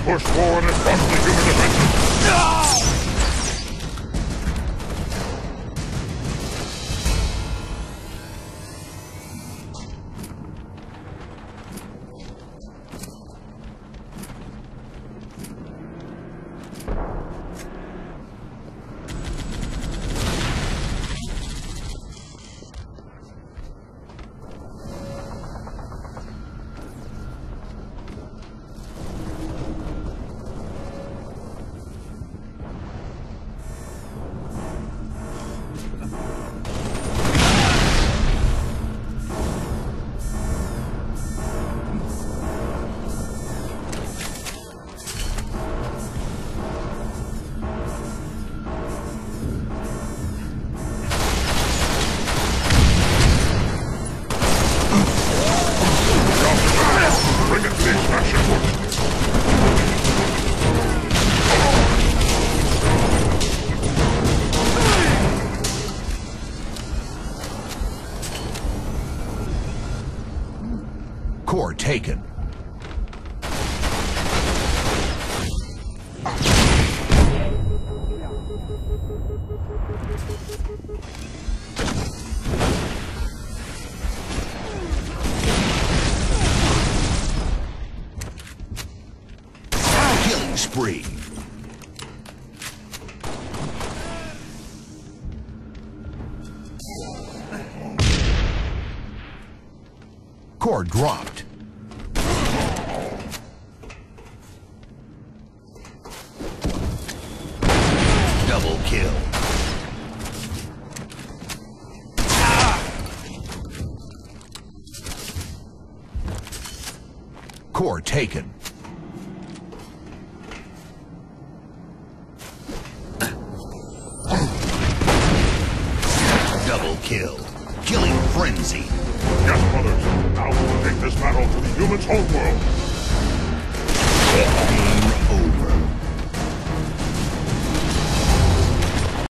Push forward and front the human defenses! Core taken. Killing spree. Core dropped. Double kill. Core taken. Double kill. Killing frenzy. Yes, brothers. Now we will take this battle to the humans' homeworld.